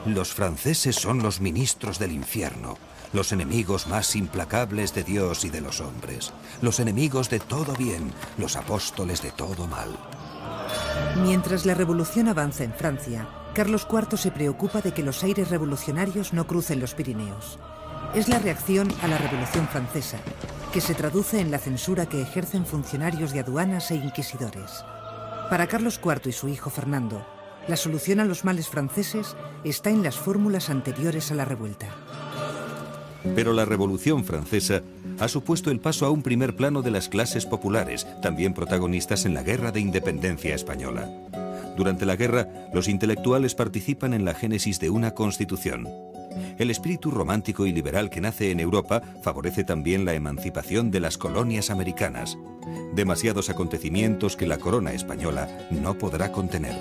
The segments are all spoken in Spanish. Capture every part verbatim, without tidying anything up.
Los franceses son los ministros del infierno, los enemigos más implacables de Dios y de los hombres, los enemigos de todo bien, los apóstoles de todo mal. Mientras la revolución avanza en Francia, Carlos cuarto se preocupa de que los aires revolucionarios no crucen los Pirineos. Es la reacción a la Revolución Francesa, que se traduce en la censura que ejercen funcionarios de aduanas e inquisidores. Para Carlos cuarto y su hijo Fernando, la solución a los males franceses está en las fórmulas anteriores a la revuelta. Pero la Revolución Francesa ha supuesto el paso a un primer plano de las clases populares, también protagonistas en la Guerra de Independencia Española. Durante la guerra, los intelectuales participan en la génesis de una constitución. El espíritu romántico y liberal que nace en Europa favorece también la emancipación de las colonias americanas. Demasiados acontecimientos que la corona española no podrá contener.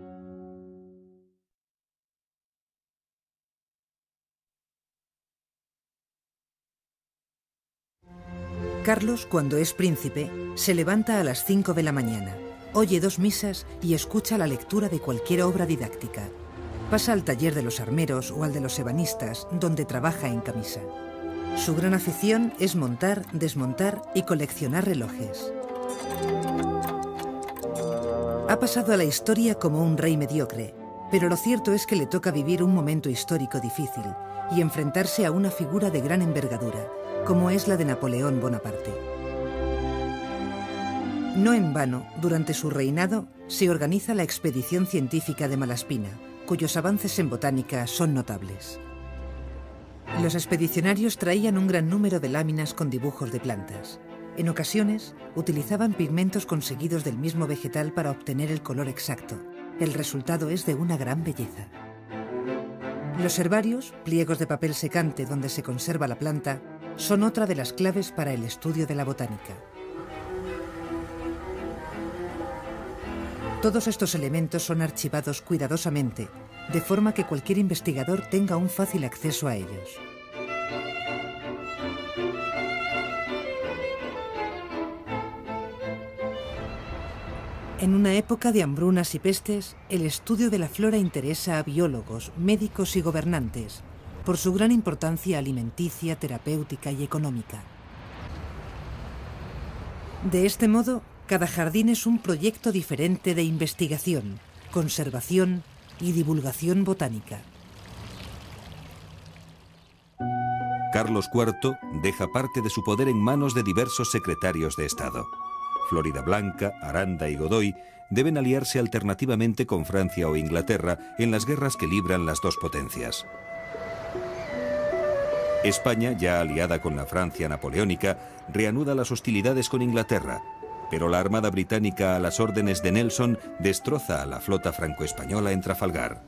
Carlos, cuando es príncipe, se levanta a las cinco de la mañana, oye dos misas y escucha la lectura de cualquier obra didáctica. Pasa al taller de los armeros o al de los ebanistas, donde trabaja en camisa. Su gran afición es montar, desmontar y coleccionar relojes. Ha pasado a la historia como un rey mediocre, pero lo cierto es que le toca vivir un momento histórico difícil y enfrentarse a una figura de gran envergadura, como es la de Napoleón Bonaparte. No en vano, durante su reinado, se organiza la Expedición Científica de Malaspina, cuyos avances en botánica son notables. Los expedicionarios traían un gran número de láminas con dibujos de plantas. En ocasiones, utilizaban pigmentos conseguidos del mismo vegetal para obtener el color exacto. El resultado es de una gran belleza. Los herbarios, pliegos de papel secante donde se conserva la planta, son otra de las claves para el estudio de la botánica. Todos estos elementos son archivados cuidadosamente, de forma que cualquier investigador tenga un fácil acceso a ellos. En una época de hambrunas y pestes, el estudio de la flora interesa a biólogos, médicos y gobernantes, por su gran importancia alimenticia, terapéutica y económica. De este modo, cada jardín es un proyecto diferente de investigación, conservación y divulgación botánica. Carlos cuarto deja parte de su poder en manos de diversos secretarios de Estado. Floridablanca, Aranda y Godoy deben aliarse alternativamente con Francia o Inglaterra en las guerras que libran las dos potencias. España, ya aliada con la Francia napoleónica, reanuda las hostilidades con Inglaterra, pero la Armada británica a las órdenes de Nelson destroza a la flota franco-española en Trafalgar.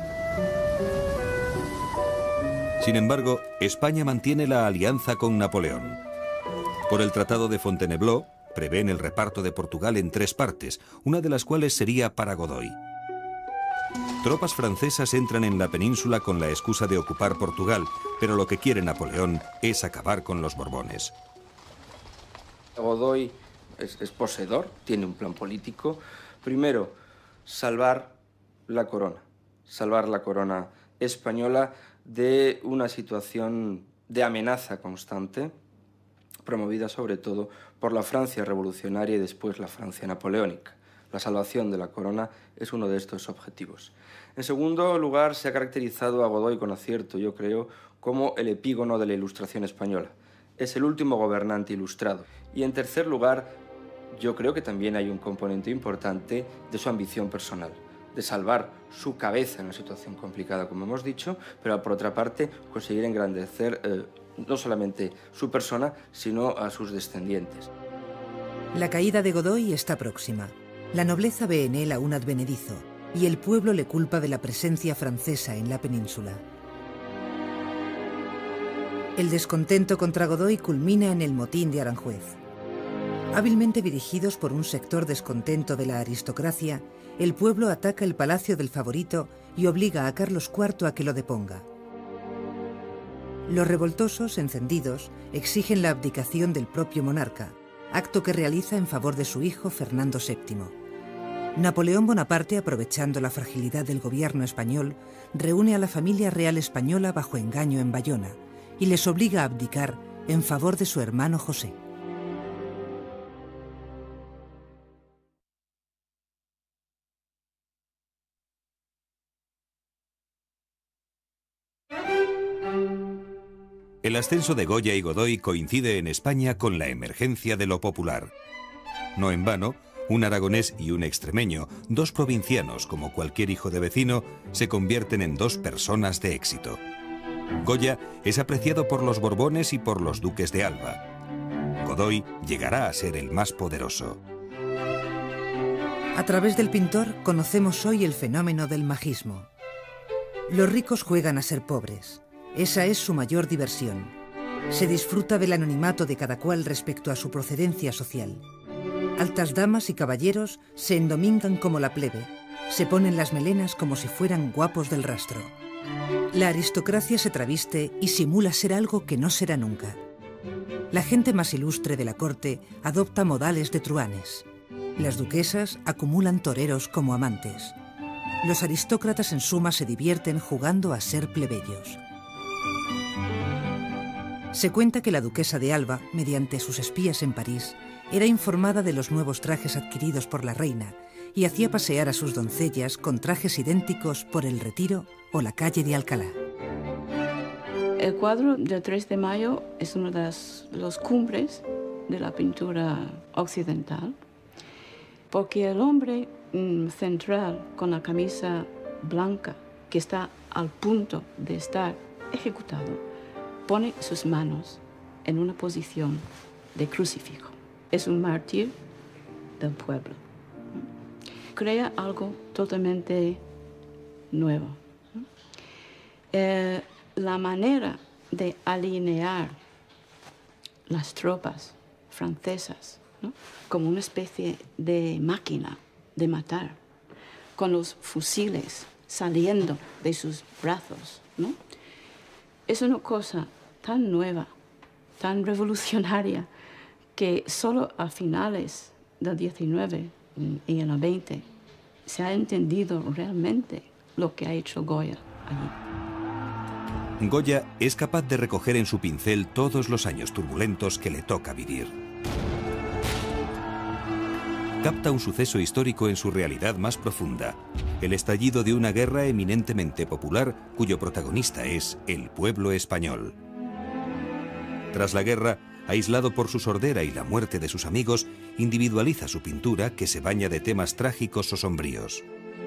Sin embargo, España mantiene la alianza con Napoleón. Por el Tratado de Fontainebleau, prevén el reparto de Portugal en tres partes, una de las cuales sería para Godoy. Tropas francesas entran en la península con la excusa de ocupar Portugal, pero lo que quiere Napoleón es acabar con los Borbones. Godoy es, es poseedor, tiene un plan político. Primero, salvar la corona, salvar la corona española de una situación de amenaza constante, promovida sobre todo por la Francia revolucionaria y después la Francia napoleónica. La salvación de la corona es uno de estos objetivos. En segundo lugar, se ha caracterizado a Godoy con acierto, yo creo, como el epígono de la Ilustración española. Es el último gobernante ilustrado. Y en tercer lugar, yo creo que también hay un componente importante de su ambición personal, de salvar su cabeza en una situación complicada, como hemos dicho, pero por otra parte conseguir engrandecer eh, no solamente su persona, sino a sus descendientes. La caída de Godoy está próxima. La nobleza ve en él a un advenedizo, y el pueblo le culpa de la presencia francesa en la península. El descontento contra Godoy culmina en el motín de Aranjuez. Hábilmente dirigidos por un sector descontento de la aristocracia, el pueblo ataca el palacio del favorito y obliga a Carlos cuarto a que lo deponga. Los revoltosos, encendidos, exigen la abdicación del propio monarca, acto que realiza en favor de su hijo Fernando séptimo. Napoleón Bonaparte, aprovechando la fragilidad del gobierno español, reúne a la familia real española bajo engaño en Bayona y les obliga a abdicar en favor de su hermano José. El ascenso de Goya y Godoy coincide en España con la emergencia de lo popular. No en vano, un aragonés y un extremeño, dos provincianos como cualquier hijo de vecino, se convierten en dos personas de éxito. Goya es apreciado por los Borbones y por los duques de Alba. Godoy llegará a ser el más poderoso. A través del pintor conocemos hoy el fenómeno del magismo. Los ricos juegan a ser pobres. Esa es su mayor diversión. Se disfruta del anonimato de cada cual respecto a su procedencia social. Altas damas y caballeros se endomingan como la plebe. Se ponen las melenas como si fueran guapos del rastro. La aristocracia se traviste y simula ser algo que no será nunca. La gente más ilustre de la corte adopta modales de truhanes. Las duquesas acumulan toreros como amantes. Los aristócratas en suma se divierten jugando a ser plebeyos. Se cuenta que la duquesa de Alba, mediante sus espías en París, era informada de los nuevos trajes adquiridos por la reina y hacía pasear a sus doncellas con trajes idénticos por el Retiro o la calle de Alcalá. El cuadro del tres de mayo es uno de las, los cumbres de la pintura occidental, porque el hombre mm, central con la camisa blanca, que está al punto de estar ejecutado, pone sus manos en una posición de crucifijo. Es un mártir del pueblo. Crea algo totalmente nuevo. Eh, la manera de alinear las tropas francesas, ¿no?, como una especie de máquina de matar, con los fusiles saliendo de sus brazos, ¿no?, es una cosa tan nueva, tan revolucionaria, que solo a finales del diecinueve y en el veinte se ha entendido realmente lo que ha hecho Goya allí. Goya es capaz de recoger en su pincel todos los años turbulentos que le toca vivir. Capta un suceso histórico en su realidad más profunda, el estallido de una guerra eminentemente popular cuyo protagonista es el pueblo español. Tras la guerra, aislado por su sordera y la muerte de sus amigos, individualiza su pintura que se baña de temas trágicos o sombríos.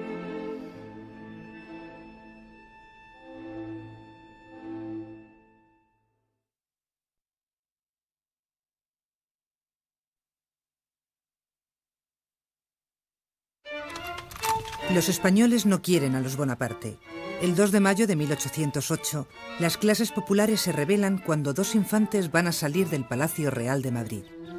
Los españoles no quieren a los Bonaparte. El dos de mayo de mil ochocientos ocho, las clases populares se rebelan cuando dos infantes van a salir del Palacio Real de Madrid.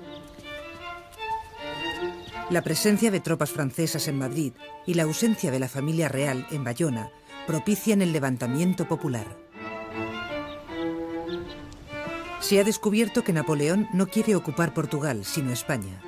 La presencia de tropas francesas en Madrid y la ausencia de la familia real en Bayona propician el levantamiento popular. Se ha descubierto que Napoleón no quiere ocupar Portugal, sino España.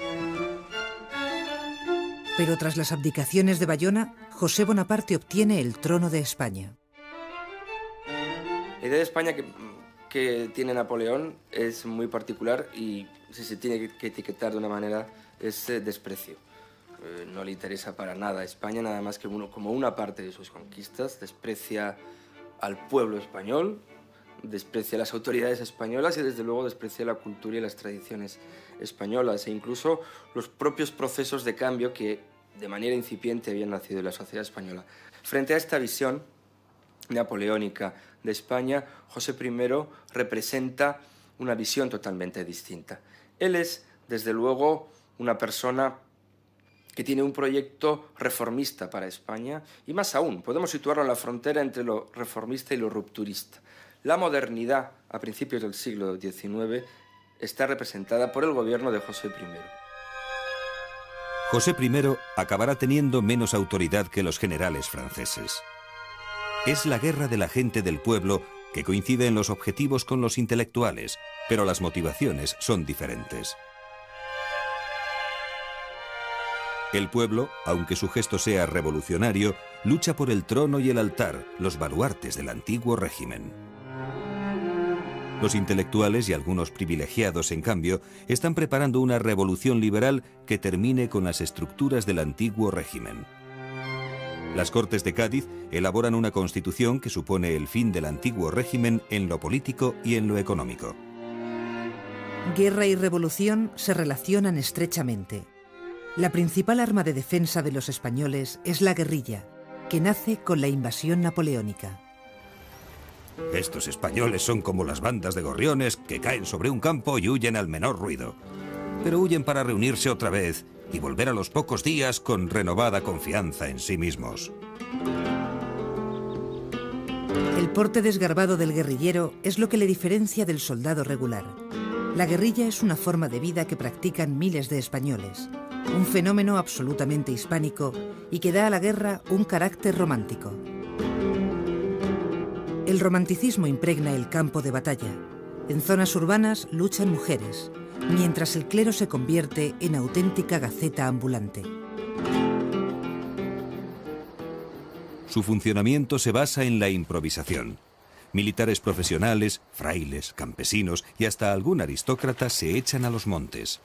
Pero tras las abdicaciones de Bayona, José Bonaparte obtiene el trono de España. La idea de España que, que tiene Napoleón es muy particular y si se tiene que etiquetar de una manera es eh, desprecio. Eh, no le interesa para nada a España, nada más que uno, como una parte de sus conquistas. Desprecia al pueblo español, desprecia a las autoridades españolas y desde luego desprecia la cultura y las tradiciones españolas e incluso los propios procesos de cambio que de manera incipiente habían nacido en la sociedad española. Frente a esta visión napoleónica de España, José primero representa una visión totalmente distinta. Él es, desde luego, una persona que tiene un proyecto reformista para España y más aún, podemos situarlo en la frontera entre lo reformista y lo rupturista. La modernidad, a principios del siglo diecinueve, está representada por el gobierno de José primero. José primero acabará teniendo menos autoridad que los generales franceses. Es la guerra de la gente del pueblo que coincide en los objetivos con los intelectuales, pero las motivaciones son diferentes. El pueblo, aunque su gesto sea revolucionario, lucha por el trono y el altar, los baluartes del antiguo régimen. Los intelectuales y algunos privilegiados, en cambio, están preparando una revolución liberal que termine con las estructuras del antiguo régimen. Las Cortes de Cádiz elaboran una constitución que supone el fin del antiguo régimen en lo político y en lo económico. Guerra y revolución se relacionan estrechamente. La principal arma de defensa de los españoles es la guerrilla, que nace con la invasión napoleónica. Estos españoles son como las bandas de gorriones que caen sobre un campo y huyen al menor ruido. Pero huyen para reunirse otra vez y volver a los pocos días con renovada confianza en sí mismos. El porte desgarbado del guerrillero es lo que le diferencia del soldado regular. La guerrilla es una forma de vida que practican miles de españoles, un fenómeno absolutamente hispánico y que da a la guerra un carácter romántico. El romanticismo impregna el campo de batalla. En zonas urbanas luchan mujeres, mientras el clero se convierte en auténtica gaceta ambulante. Su funcionamiento se basa en la improvisación. Militares profesionales, frailes, campesinos y hasta algún aristócrata se echan a los montes.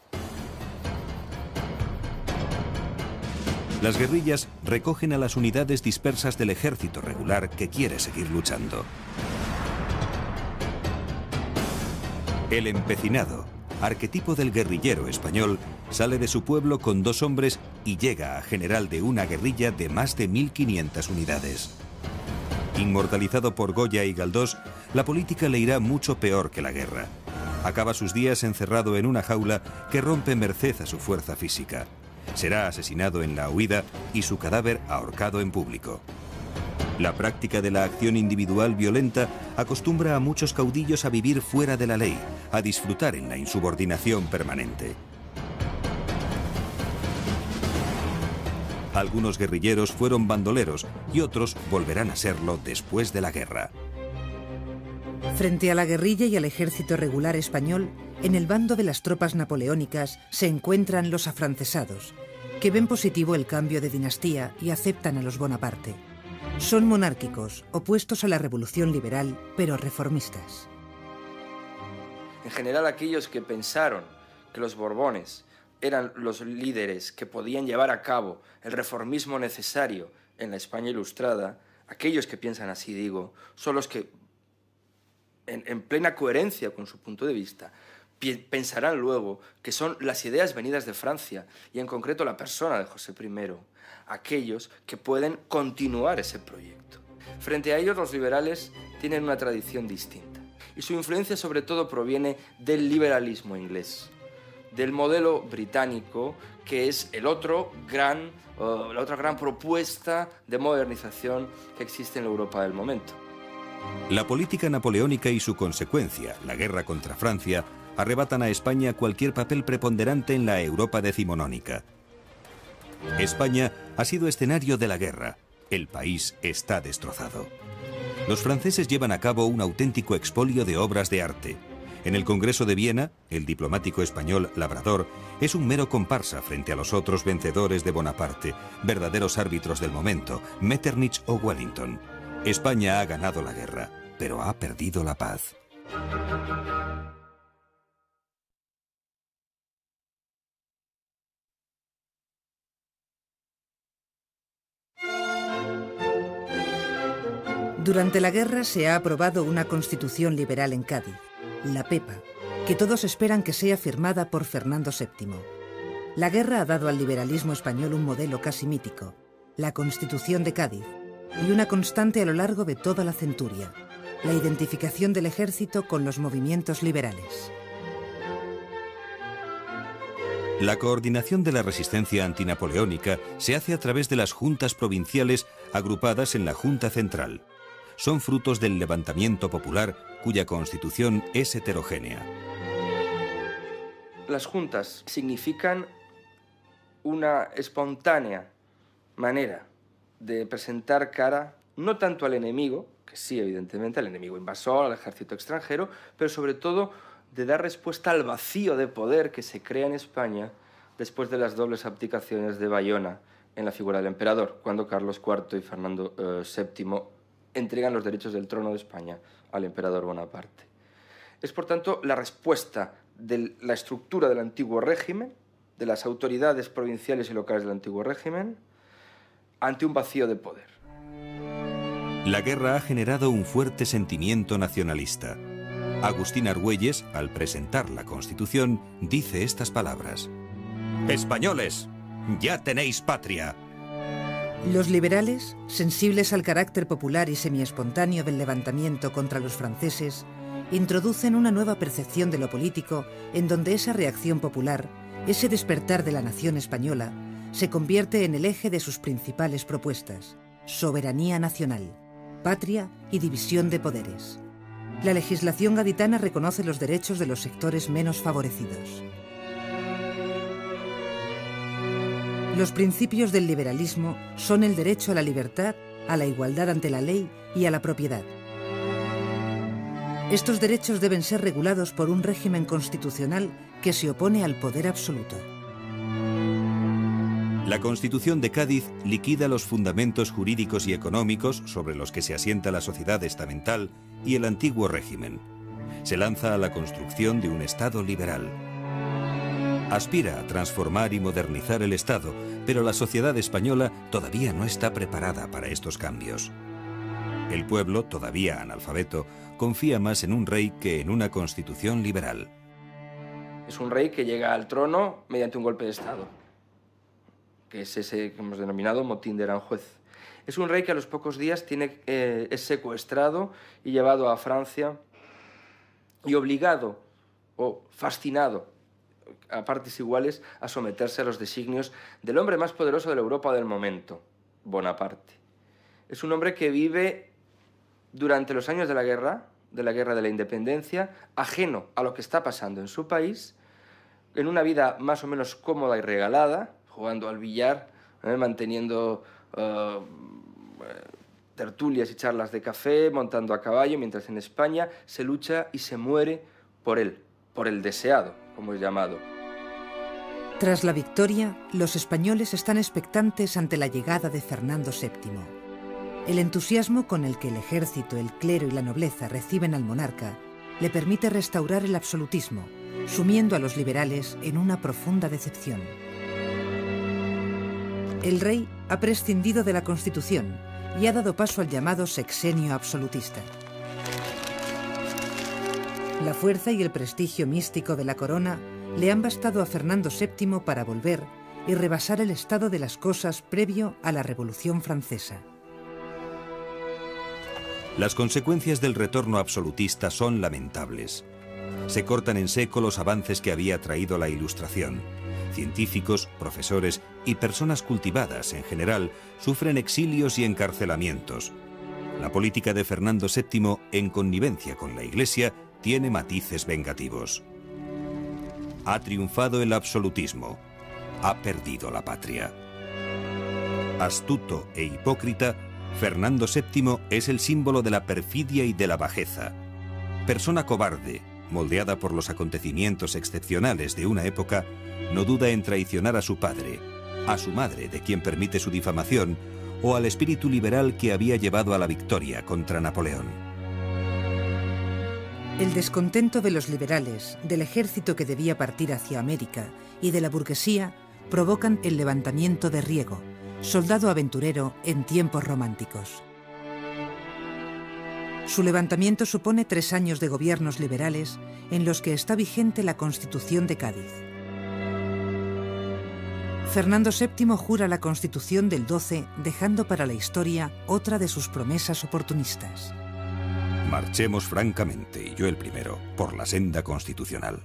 Las guerrillas recogen a las unidades dispersas del ejército regular que quiere seguir luchando. El empecinado, arquetipo del guerrillero español, sale de su pueblo con dos hombres y llega a general de una guerrilla de más de mil quinientas unidades. Inmortalizado por Goya y Galdós, la política le irá mucho peor que la guerra. Acaba sus días encerrado en una jaula que rompe merced a su fuerza física. Será asesinado en la huida y su cadáver ahorcado en público. La práctica de la acción individual violenta acostumbra a muchos caudillos a vivir fuera de la ley, a disfrutar en la insubordinación permanente. Algunos guerrilleros fueron bandoleros y otros volverán a serlo después de la guerra. Frente a la guerrilla y al ejército regular español, en el bando de las tropas napoleónicas se encuentran los afrancesados, que ven positivo el cambio de dinastía y aceptan a los Bonaparte. Son monárquicos, opuestos a la revolución liberal, pero reformistas. En general, aquellos que pensaron que los Borbones eran los líderes que podían llevar a cabo el reformismo necesario en la España ilustrada, aquellos que piensan así, digo, son los que, en, en plena coherencia con su punto de vista, pensarán luego que son las ideas venidas de Francia, y en concreto la persona de José primero, aquellos que pueden continuar ese proyecto. Frente a ellos, los liberales tienen una tradición distinta, y su influencia sobre todo proviene del liberalismo inglés, del modelo británico, que es el otro gran, uh, la otra gran propuesta de modernización que existe en la Europa del momento. La política napoleónica y su consecuencia, la guerra contra Francia, arrebatan a España cualquier papel preponderante en la Europa decimonónica. España ha sido escenario de la guerra. El país está destrozado. Los franceses llevan a cabo un auténtico expolio de obras de arte. En el Congreso de Viena, el diplomático español Labrador es un mero comparsa frente a los otros vencedores de Bonaparte, verdaderos árbitros del momento, Metternich o Wellington. España ha ganado la guerra, pero ha perdido la paz. Durante la guerra se ha aprobado una constitución liberal en Cádiz, la Pepa, que todos esperan que sea firmada por Fernando séptimo. La guerra ha dado al liberalismo español un modelo casi mítico, la Constitución de Cádiz, y una constante a lo largo de toda la centuria, la identificación del ejército con los movimientos liberales. La coordinación de la resistencia antinapoleónica se hace a través de las juntas provinciales agrupadas en la Junta Central. Son frutos del levantamiento popular cuya constitución es heterogénea. Las juntas significan una espontánea manera de presentar cara no tanto al enemigo, que sí, evidentemente, al enemigo invasor, al ejército extranjero, pero sobre todo de dar respuesta al vacío de poder que se crea en España después de las dobles abdicaciones de Bayona en la figura del emperador, cuando Carlos cuarto y Fernando eh, séptimo entregan los derechos del trono de España al emperador Bonaparte. Es, por tanto, la respuesta de la estructura del antiguo régimen, de las autoridades provinciales y locales del antiguo régimen, ante un vacío de poder. La guerra ha generado un fuerte sentimiento nacionalista. Agustín Argüelles, al presentar la Constitución, dice estas palabras: «Españoles, ya tenéis patria». Los liberales, sensibles al carácter popular y semiespontáneo del levantamiento contra los franceses, introducen una nueva percepción de lo político en donde esa reacción popular, ese despertar de la nación española, se convierte en el eje de sus principales propuestas: soberanía nacional, patria y división de poderes. La legislación gaditana reconoce los derechos de los sectores menos favorecidos. Los principios del liberalismo son el derecho a la libertad, a la igualdad ante la ley y a la propiedad. Estos derechos deben ser regulados por un régimen constitucional que se opone al poder absoluto. La Constitución de Cádiz liquida los fundamentos jurídicos y económicos sobre los que se asienta la sociedad estamental y el antiguo régimen. Se lanza a la construcción de un Estado liberal. Aspira a transformar y modernizar el Estado, pero la sociedad española todavía no está preparada para estos cambios. El pueblo, todavía analfabeto, confía más en un rey que en una constitución liberal. Es un rey que llega al trono mediante un golpe de Estado, que es ese que hemos denominado motín de Aranjuez. Es un rey que a los pocos días tiene, eh, es secuestrado y llevado a Francia y obligado o fascinado a partes iguales a someterse a los designios del hombre más poderoso de la Europa del momento, Bonaparte. Es un hombre que vive durante los años de la guerra, de la guerra de la independencia, ajeno a lo que está pasando en su país, en una vida más o menos cómoda y regalada, jugando al billar, ¿eh? manteniendo uh, tertulias y charlas de café, montando a caballo, mientras en España se lucha y se muere por él, por el deseado, como es llamado. Tras la victoria, los españoles están expectantes ante la llegada de Fernando séptimo. El entusiasmo con el que el ejército, el clero y la nobleza reciben al monarca le permite restaurar el absolutismo, sumiendo a los liberales en una profunda decepción. El rey ha prescindido de la Constitución y ha dado paso al llamado sexenio absolutista. La fuerza y el prestigio místico de la corona le han bastado a Fernando séptimo para volver y rebasar el estado de las cosas previo a la Revolución Francesa. Las consecuencias del retorno absolutista son lamentables. Se cortan en seco los avances que había traído la Ilustración. Científicos, profesores y personas cultivadas en general sufren exilios y encarcelamientos. La política de Fernando séptimo, en connivencia con la Iglesia, tiene matices vengativos. Ha triunfado el absolutismo. Ha perdido la patria. Astuto e hipócrita, Fernando séptimo es el símbolo de la perfidia y de la bajeza. Persona cobarde, moldeada por los acontecimientos excepcionales de una época, no duda en traicionar a su padre, a su madre, de quien permite su difamación, o al espíritu liberal que había llevado a la victoria contra Napoleón. El descontento de los liberales, del ejército que debía partir hacia América y de la burguesía provocan el levantamiento de Riego, soldado aventurero en tiempos románticos. Su levantamiento supone tres años de gobiernos liberales en los que está vigente la Constitución de Cádiz. Fernando séptimo jura la Constitución del doce, dejando para la historia otra de sus promesas oportunistas. Marchemos francamente, y yo el primero, por la senda constitucional.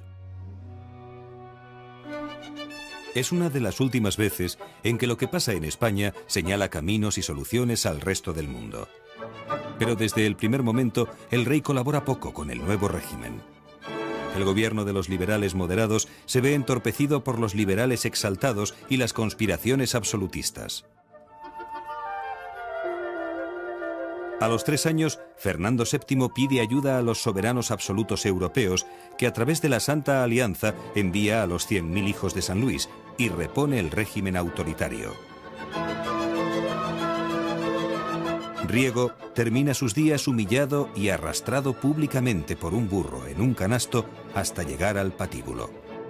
Es una de las últimas veces en que lo que pasa en España señala caminos y soluciones al resto del mundo. Pero desde el primer momento, el rey colabora poco con el nuevo régimen. El gobierno de los liberales moderados se ve entorpecido por los liberales exaltados y las conspiraciones absolutistas. A los tres años, Fernando séptimo pide ayuda a los soberanos absolutos europeos, que a través de la Santa Alianza envía a los cien mil hijos de San Luis y repone el régimen autoritario. Riego termina sus días humillado y arrastrado públicamente por un burro en un canasto hasta llegar al patíbulo.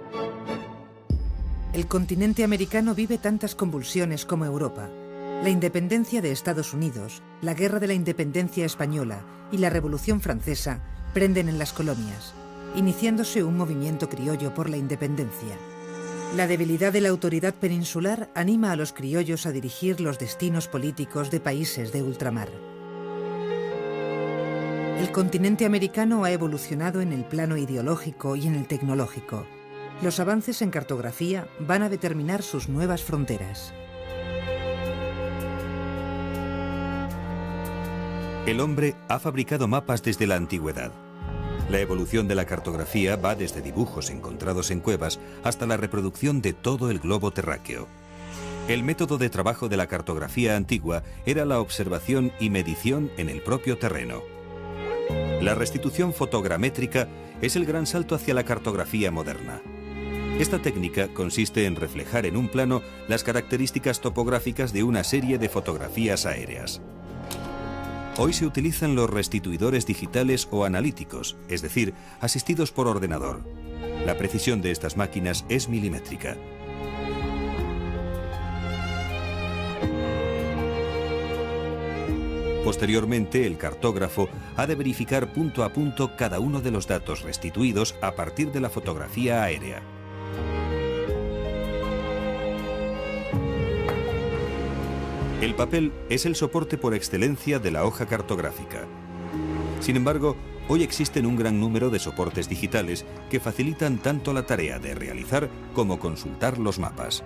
El continente americano vive tantas convulsiones como Europa. La independencia de Estados Unidos, la guerra de la independencia española y la Revolución Francesa prenden en las colonias, iniciándose un movimiento criollo por la independencia. La debilidad de la autoridad peninsular anima a los criollos a dirigir los destinos políticos de países de ultramar. El continente americano ha evolucionado en el plano ideológico y en el tecnológico. Los avances en cartografía van a determinar sus nuevas fronteras. El hombre ha fabricado mapas desde la antigüedad. La evolución de la cartografía va desde dibujos encontrados en cuevas hasta la reproducción de todo el globo terráqueo. El método de trabajo de la cartografía antigua era la observación y medición en el propio terreno. La restitución fotogramétrica es el gran salto hacia la cartografía moderna. Esta técnica consiste en reflejar en un plano las características topográficas de una serie de fotografías aéreas. Hoy se utilizan los restituidores digitales o analíticos, es decir, asistidos por ordenador. La precisión de estas máquinas es milimétrica. Posteriormente, el cartógrafo ha de verificar punto a punto cada uno de los datos restituidos a partir de la fotografía aérea. El papel es el soporte por excelencia de la hoja cartográfica. Sin embargo, hoy existen un gran número de soportes digitales que facilitan tanto la tarea de realizar como consultar los mapas.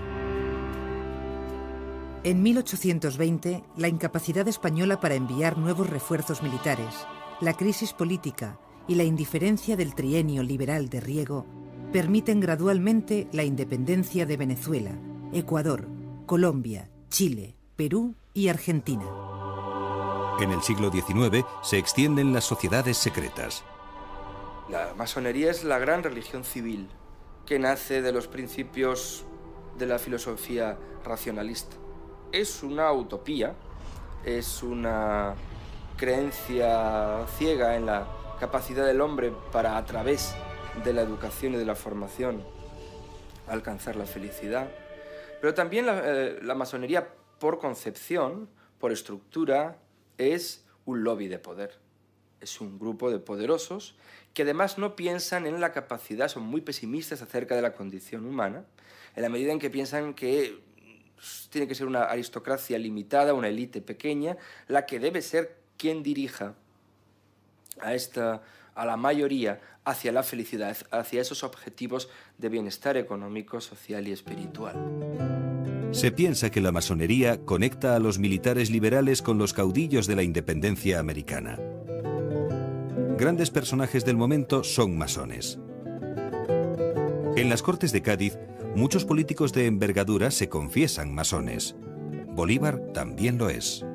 En mil ochocientos veinte, la incapacidad española para enviar nuevos refuerzos militares, la crisis política y la indiferencia del trienio liberal de Riego permiten gradualmente la independencia de Venezuela, Ecuador, Colombia, Chile, Perú y Argentina. En el siglo diecinueve se extienden las sociedades secretas. La masonería es la gran religión civil que nace de los principios de la filosofía racionalista. Es una utopía, es una creencia ciega en la capacidad del hombre para, a través de la educación y de la formación, alcanzar la felicidad. Pero también la, eh, la masonería, por concepción, por estructura, es un lobby de poder. Es un grupo de poderosos que además no piensan en la capacidad, son muy pesimistas acerca de la condición humana, en la medida en que piensan que tiene que ser una aristocracia limitada, una élite pequeña, la que debe ser quien dirija a, esta, a la mayoría hacia la felicidad, hacia esos objetivos de bienestar económico, social y espiritual. Se piensa que la masonería conecta a los militares liberales con los caudillos de la independencia americana. Grandes personajes del momento son masones. En las Cortes de Cádiz, muchos políticos de envergadura se confiesan masones. Bolívar también lo es.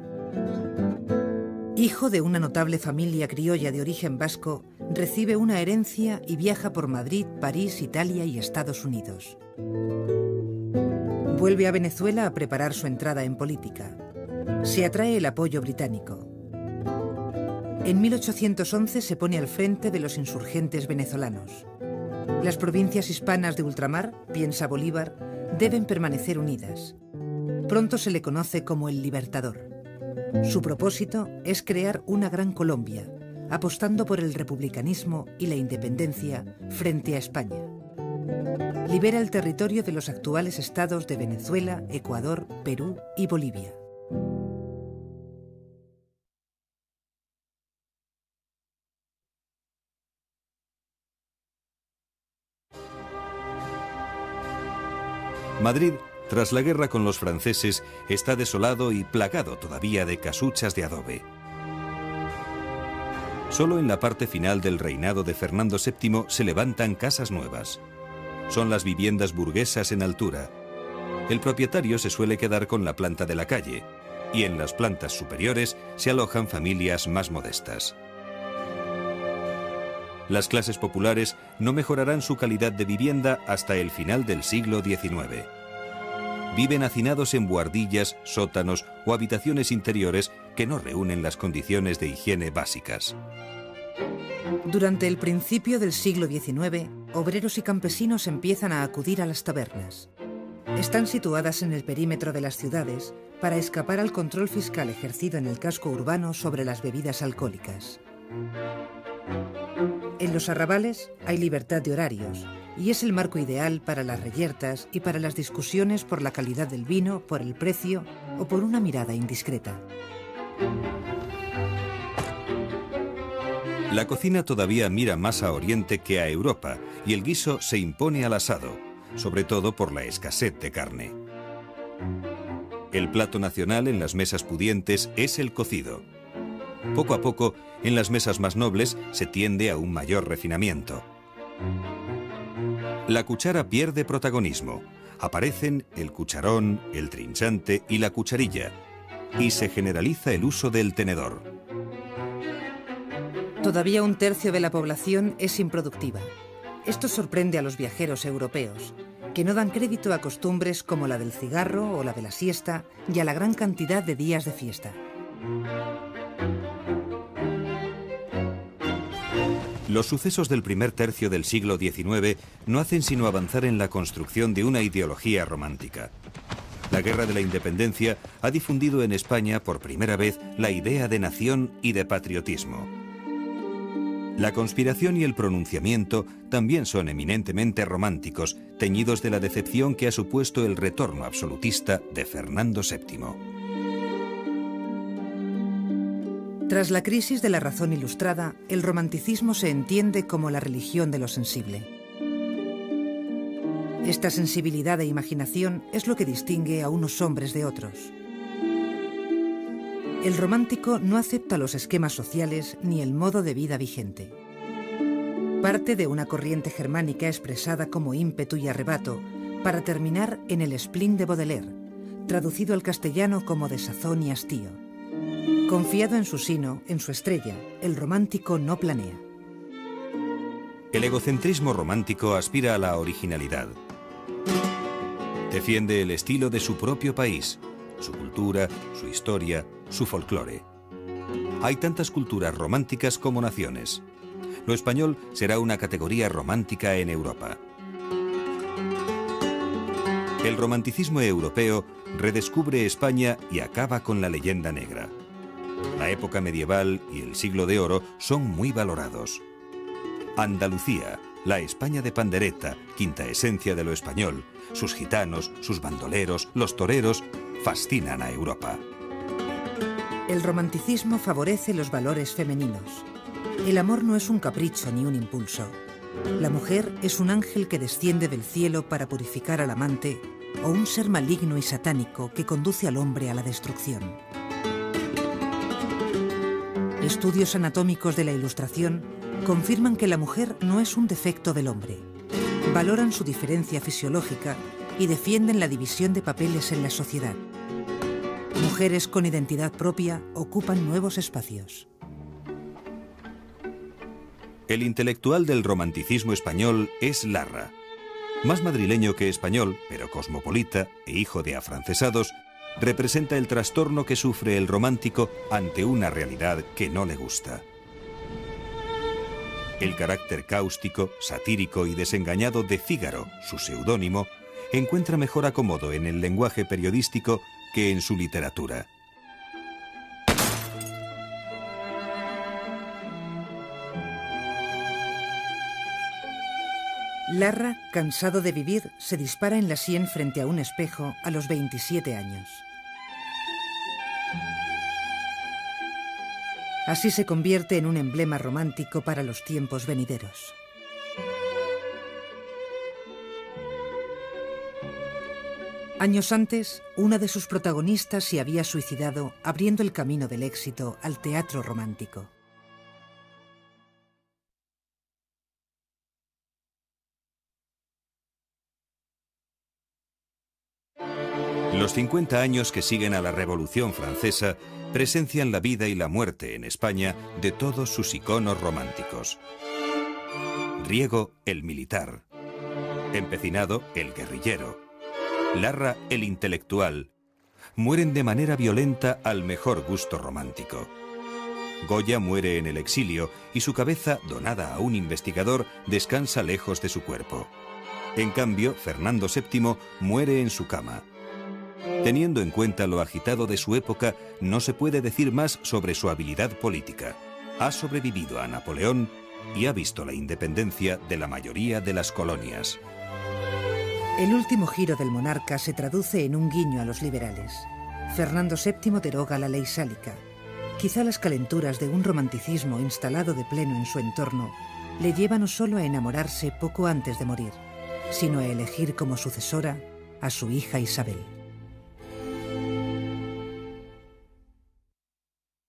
Hijo de una notable familia criolla de origen vasco, recibe una herencia y viaja por Madrid, París, Italia y Estados Unidos. Vuelve a Venezuela a preparar su entrada en política. Se atrae el apoyo británico. En mil ochocientos once se pone al frente de los insurgentes venezolanos. Las provincias hispanas de ultramar, piensa Bolívar, deben permanecer unidas. Pronto se le conoce como el Libertador. Su propósito es crear una gran Colombia, apostando por el republicanismo y la independencia frente a España. Libera el territorio de los actuales estados de Venezuela, Ecuador, Perú y Bolivia. Madrid, tras la guerra con los franceses, está desolado y plagado todavía de casuchas de adobe. Solo en la parte final del reinado de Fernando séptimo se levantan casas nuevas. Son las viviendas burguesas en altura. El propietario se suele quedar con la planta de la calle. y en las plantas superiores se alojan familias más modestas. Las clases populares no mejorarán su calidad de vivienda hasta el final del siglo diecinueve. Viven hacinados en buhardillas, sótanos o habitaciones interiores que no reúnen las condiciones de higiene básicas. Durante el principio del siglo diecinueve, obreros y campesinos empiezan a acudir a las tabernas. Están situadas en el perímetro de las ciudades para escapar al control fiscal ejercido en el casco urbano sobre las bebidas alcohólicas. En los arrabales hay libertad de horarios y es el marco ideal para las reyertas y para las discusiones por la calidad del vino, por el precio o por una mirada indiscreta. La cocina todavía mira más a Oriente que a Europa y el guiso se impone al asado, sobre todo por la escasez de carne. El plato nacional en las mesas pudientes es el cocido. Poco a poco, en las mesas más nobles se tiende a un mayor refinamiento. La cuchara pierde protagonismo. Aparecen el cucharón, el trinchante y la cucharilla, y se generaliza el uso del tenedor. Todavía un tercio de la población es improductiva. Esto sorprende a los viajeros europeos, que no dan crédito a costumbres como la del cigarro o la de la siesta y a la gran cantidad de días de fiesta. Los sucesos del primer tercio del siglo diecinueve no hacen sino avanzar en la construcción de una ideología romántica. La Guerra de la Independencia ha difundido en España por primera vez la idea de nación y de patriotismo. La conspiración y el pronunciamiento también son eminentemente románticos, teñidos de la decepción que ha supuesto el retorno absolutista de Fernando séptimo. Tras la crisis de la razón ilustrada, el romanticismo se entiende como la religión de lo sensible. Esta sensibilidad e imaginación es lo que distingue a unos hombres de otros. El romántico no acepta los esquemas sociales ni el modo de vida vigente. Parte de una corriente germánica expresada como ímpetu y arrebato para terminar en el spleen de Baudelaire, traducido al castellano como desazón y hastío. Confiado en su sino, en su estrella, el romántico no planea. El egocentrismo romántico aspira a la originalidad. Defiende el estilo de su propio país, su cultura, su historia, su folclore. Hay tantas culturas románticas como naciones. Lo español será una categoría romántica en Europa. El romanticismo europeo redescubre España y acaba con la leyenda negra. La época medieval y el siglo de oro son muy valorados. Andalucía, la España de pandereta, quinta esencia de lo español, sus gitanos, sus bandoleros, los toreros, fascinan a Europa. El romanticismo favorece los valores femeninos. El amor no es un capricho ni un impulso. La mujer es un ángel que desciende del cielo para purificar al amante o un ser maligno y satánico que conduce al hombre a la destrucción. Estudios anatómicos de la Ilustración confirman que la mujer no es un defecto del hombre. Valoran su diferencia fisiológica y defienden la división de papeles en la sociedad. Mujeres con identidad propia ocupan nuevos espacios. El intelectual del romanticismo español es Larra. Más madrileño que español, pero cosmopolita e hijo de afrancesados, representa el trastorno que sufre el romántico ante una realidad que no le gusta. El carácter cáustico, satírico y desengañado de Fígaro, su seudónimo, encuentra mejor acomodo en el lenguaje periodístico que en su literatura. Larra, cansado de vivir, se dispara en la sien frente a un espejo a los veintisiete años. Así se convierte en un emblema romántico para los tiempos venideros. Años antes, una de sus protagonistas se había suicidado, abriendo el camino del éxito al teatro romántico. Los cincuenta años que siguen a la Revolución Francesa presencian la vida y la muerte en España de todos sus iconos románticos. Riego, el militar. Empecinado, el guerrillero. Larra, el intelectual. Mueren de manera violenta al mejor gusto romántico. Goya muere en el exilio y su cabeza, donada a un investigador, descansa lejos de su cuerpo. En cambio, Fernando séptimo muere en su cama. Teniendo en cuenta lo agitado de su época, no se puede decir más sobre su habilidad política. Ha sobrevivido a Napoleón y ha visto la independencia de la mayoría de las colonias. El último giro del monarca se traduce en un guiño a los liberales. Fernando séptimo deroga la ley sálica. Quizá las calenturas de un romanticismo instalado de pleno en su entorno le llevan no solo a enamorarse poco antes de morir, sino a elegir como sucesora a su hija Isabel.